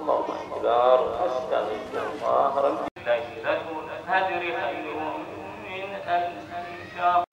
الله أكبر. أستغفر الله ربي. ليلة القدر خير من ألف شهر.